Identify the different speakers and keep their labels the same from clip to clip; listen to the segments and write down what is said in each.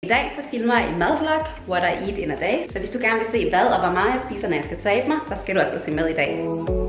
Speaker 1: I dag så filmer jeg en madvlog, what I eat in a day. Så hvis du gerne vil se hvad og hvor meget jeg spiser, når jeg skal tabe mig, så skal du altså se med i dag.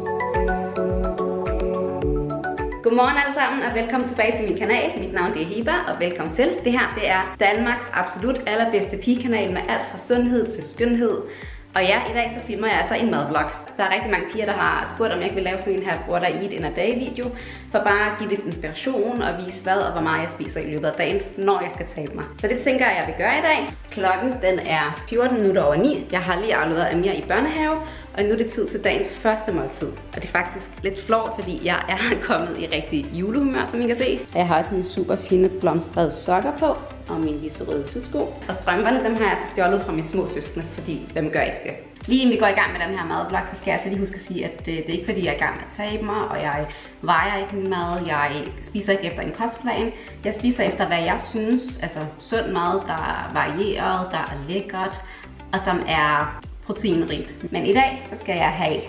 Speaker 1: Godmorgen alle sammen og velkommen tilbage til min kanal. Mit navn er Hiba og velkommen til. Det her det er Danmarks absolut allerbedste pigekanal med alt fra sundhed til skønhed. Og ja, i dag så filmer jeg altså en madvlog. Der er rigtig mange piger, der har spurgt, om jeg ikke vil lave sådan en her what I eat in a day video, for bare at give lidt inspiration og vise hvad og hvor meget jeg spiser i løbet af dagen, når jeg skal tabe mig. Så det tænker jeg vil gøre i dag. Klokken den er 14 minutter over 9. Jeg har lige afleveret Amir i børnehave, og nu er det tid til dagens første måltid. Og det er faktisk lidt flot, fordi jeg er kommet i rigtig julehumør, som I kan se. Og jeg har også mine super fine blomstrede sokker på, og mine lyserøde sudsko. Og strømperne, dem har jeg altså stjålet fra mine små søskende, fordi dem gør ikke det. Lige inden vi går i gang med den her madvlog, så skal jeg altså lige huske at sige, at det er ikke fordi, jeg er i gang med at tabe mig, og jeg vejer ikke min mad, jeg spiser ikke efter en kostplan. Jeg spiser efter, hvad jeg synes, altså sund mad, der er varieret, der er lækkert, og som er proteinrigt. Men i dag, så skal jeg have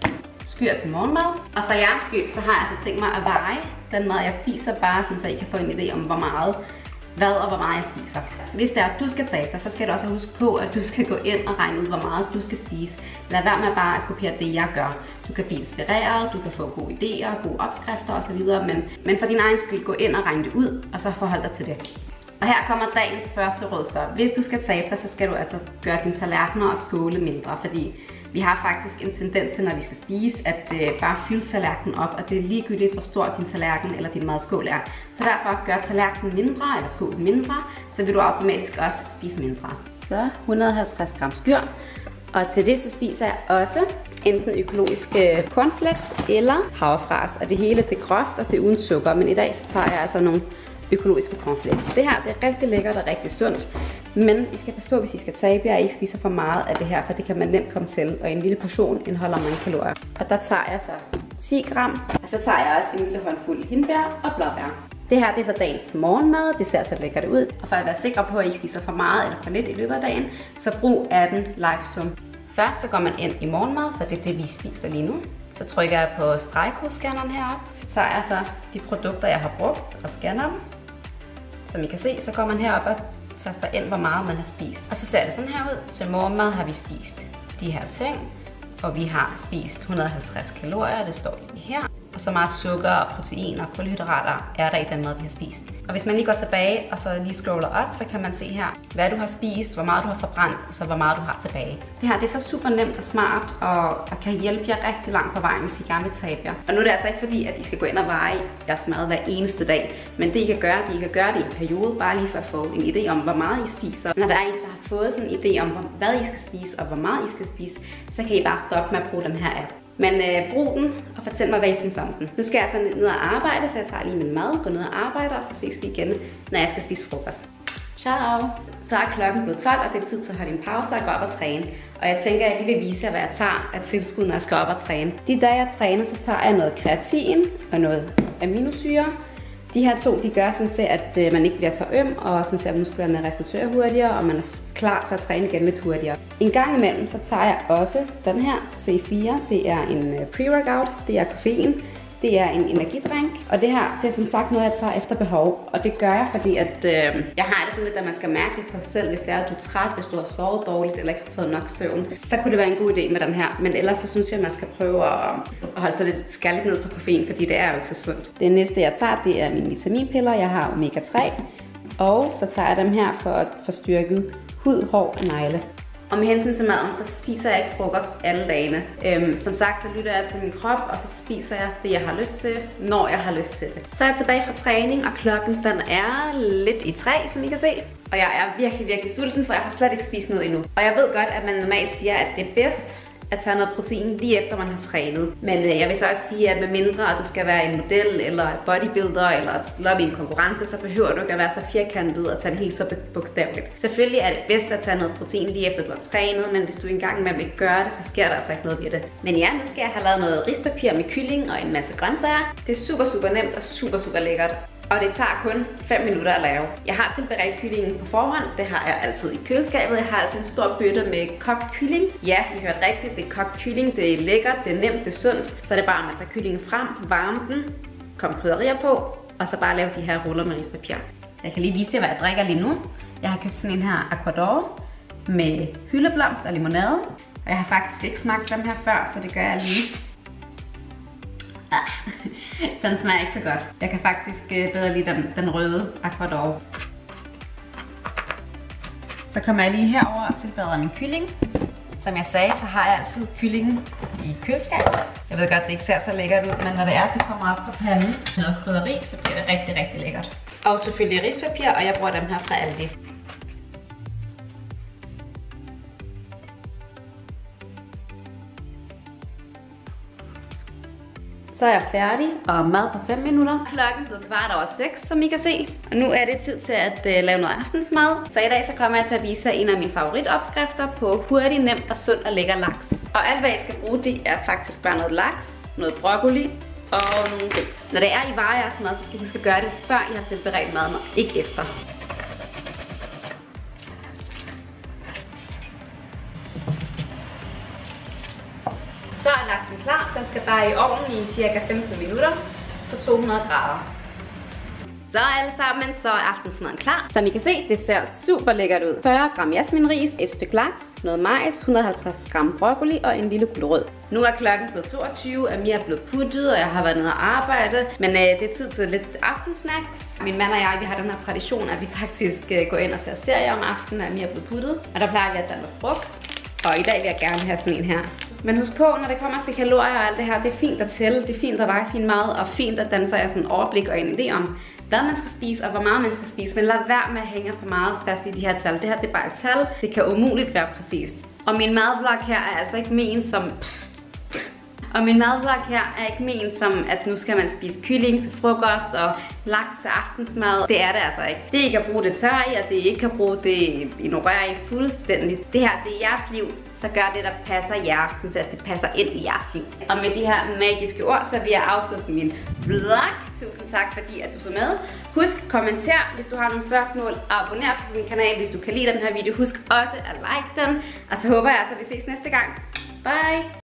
Speaker 1: skyr til morgenmad. Og for jeres skyld, så har jeg altså tænkt mig at veje den mad, jeg spiser, bare sådan, så I kan få en idé om, hvor meget hvad og hvor meget jeg spiser. Hvis det er, at du skal tabe dig, så skal du også huske på, at du skal gå ind og regne ud, hvor meget du skal spise. Lad være med bare at kopiere det, jeg gør. Du kan blive inspireret, du kan få gode idéer, gode opskrifter osv. Men for din egen skyld, gå ind og regne det ud, og så forhold dig til det. Og her kommer dagens første råd så. Hvis du skal tabe dig, så skal du altså gøre dine tallerkener og skåle mindre, fordi vi har faktisk en tendens til, når vi skal spise, at bare fylde tallerkenen op, og det er ligegyldigt, hvor stor din tallerken eller din madskål er. Så derfor gør tallerkenen mindre, eller skålen mindre, så vil du automatisk også spise mindre. Så 150 gram skyr, og til det så spiser jeg også enten økologiske cornflakes eller havrefras, og det hele det er groft, og det er uden sukker, men i dag så tager jeg altså nogle økologiske cornflakes. Det her det er rigtig lækkert og rigtig sundt, men I skal passe på, hvis I skal tabe jer, ikke spiser for meget af det her, for det kan man nemt komme til, og en lille portion indeholder mange kalorier. Og der tager jeg så 10 gram, og så tager jeg også en lille håndfuld hindbær og blåbær. Det her det er så dagens morgenmad, det ser så lækkert ud, og for at være sikker på, at I ikke spiser for meget eller for lidt i løbet af dagen, så brug appen LiveSum. Først så går man ind i morgenmad, for det er det, vi spiser lige nu. Så trykker jeg på stregkodescanneren heroppe, så tager jeg så de produkter, jeg har brugt, og scanner dem. Som I kan se, så går man herop og taster ind, hvor meget man har spist. Og så ser det sådan her ud. Til morgenmad har vi spist de her ting, og vi har spist 150 kalorier, det står lige her. Og så meget sukker og protein og kulhydrater er der i den mad, vi har spist. Og hvis man lige går tilbage og så lige scroller op, så kan man se her, hvad du har spist, hvor meget du har forbrændt, og så hvor meget du har tilbage. Det her det er så super nemt og smart, og kan hjælpe jer rigtig langt på vejen, hvis I gerne vil tabe jer. Og nu er det altså ikke fordi, at I skal gå ind og veje jeres mad hver eneste dag. Men det I kan gøre, det I kan gøre det i en periode, bare lige for at få en idé om, hvor meget I spiser. Når der er I så har fået sådan en idé om, hvad I skal spise og hvor meget I skal spise, så kan I bare stoppe med at bruge den her app. Men brug den og fortæl mig, hvad I synes om den. Nu skal jeg så ned og arbejde, så jeg tager lige min mad, går ned og arbejder, og så ses vi igen, når jeg skal spise frokost. Ciao! Så er klokken blevet 12, og det er tid til at holde en pause og gå op og træne. Og jeg tænker, at jeg lige vil vise jer, hvad jeg tager af tilskud, når jeg skal op og træne. De dage jeg træner, så tager jeg noget kreatin og noget aminosyre. De her to, de gør sådan set, at man ikke bliver så øm, og sådan set, at musklerne restituerer hurtigere, og man er klar til at træne igen lidt hurtigere. En gang imellem, så tager jeg også den her C4. Det er en pre-workout, det er koffein, det er en energidrink, og det her, det er som sagt noget, jeg tager efter behov. Og det gør jeg, fordi at jeg har det sådan lidt, at man skal mærke lidt på sig selv, hvis det er, at du er træt, hvis du har sovet dårligt, eller ikke har fået nok søvn. Så kunne det være en god idé med den her, men ellers så synes jeg, at man skal prøve at holde sig lidt skaldet ned på koffein, fordi det er jo ikke så sundt. Det næste, jeg tager, det er mine vitaminpiller. Jeg har omega 3, og så tager jeg dem her for at få styrket hud, hår og negle. Og med hensyn til maden, så spiser jeg ikke frokost alle dagene. Som sagt, så lytter jeg til min krop, og så spiser jeg det, jeg har lyst til, når jeg har lyst til det. Så er jeg tilbage fra træning, og klokken den er lidt i 3, som I kan se. Og jeg er virkelig, virkelig sulten, for jeg har slet ikke spist noget endnu. Og jeg ved godt, at man normalt siger, at det er bedst at tage noget protein lige efter man har trænet. Men jeg vil så også sige, at med mindre at du skal være en model eller bodybuilder eller stille op i en konkurrence, så behøver du ikke at være så firkantet og tage det helt så bogstaveligt. Selvfølgelig er det bedst at tage noget protein lige efter du har trænet, men hvis du engang med vil gøre det, så sker der altså ikke noget ved det. Men ja, nu skal jeg have lavet noget rispapir med kylling og en masse grøntsager. Det er super, super nemt og super, super lækkert. Og det tager kun 5 minutter at lave. Jeg har tilberedt kyllingen på forhånd. Det har jeg altid i køleskabet. Jeg har altid en stor bøtte med kogt kylling. Ja, I hørte rigtigt. Det er kogt kylling. Det er lækkert, det er nemt, det er sundt. Så er det bare, at man tager kyllingen frem, varme den, komme krydderier på, og så bare lave de her ruller med rispapir. Jeg kan lige vise jer, hvad jeg drikker lige nu. Jeg har købt sådan en her Aquador med hyldeblomst og limonade. Og jeg har faktisk ikke smagt dem her før, så det gør jeg lige. Den smager ikke så godt. Jeg kan faktisk bedre lide den røde Aquador. Så kommer jeg lige herover og tilbereder min kylling. Som jeg sagde, så har jeg altid kyllingen i køleskabet. Jeg ved godt, det ikke ser så lækkert ud, men når det kommer op på panden med noget krydderi, så bliver det rigtig, rigtig lækkert. Og selvfølgelig rispapir, og jeg bruger dem her fra Aldi. Så er jeg færdig, og mad på 5 minutter. Klokken er blevet 6:15, som I kan se. Og nu er det tid til at lave noget aftensmad. Så i dag så kommer jeg til at vise jer en af mine favoritopskrifter på hurtig, nem og sund og lækker laks. Og alt hvad I skal bruge, det er faktisk bare noget laks, noget broccoli og nogle ris. Når det er I varer jeres mad, så skal I huske at gøre det før I har tilberedt maden, og ikke efter. Så er laksen klar. Den skal bare i ovnen i cirka 15 minutter på 200 grader. Så alle sammen, så er aftensmaden klar. Som I kan se, det ser super lækkert ud. 40 gram jasminris, et stykke laks, noget majs, 150 gram broccoli og en lille gulerod. Nu er klokken blevet 22, Amir er blevet puttet, og jeg har været nede og arbejde. Men det er tid til lidt aftensnacks. Min mand og jeg, vi har den her tradition, at vi faktisk går ind og ser serier om aftenen, og Amir er blevet puttet. Og der plejer vi at tage noget frugt. Og i dag vil jeg gerne have sådan en her. Men husk på, når det kommer til kalorier og alt det her, det er fint at tælle, det er fint at veje sin mad, og fint at danne sig sådan en overblik og en idé om, hvad man skal spise og hvor meget man skal spise. Men lad være med at hænge for meget fast i de her tal. Det her det er bare et tal. Det kan umuligt være præcist. Og min madvlog her er altså ikke ment som... Og min madvlog her er ikke ment som, at nu skal man spise kylling til frokost og laks til aftensmad. Det er det altså ikke. Det I kan bruge, det tør I, og det I ikke kan bruge, det ignorerer I fuldstændig. Det her, det er jeres liv, så gør det, der passer jer, så det passer ind i jeres liv. Og med de her magiske ord, så vil jeg afslutte min vlog. Tusind tak, fordi at du så med. Husk, kommenter, hvis du har nogle spørgsmål, og abonner på min kanal, hvis du kan lide den her video. Husk også at like den, og så håber jeg altså, at vi ses næste gang. Bye!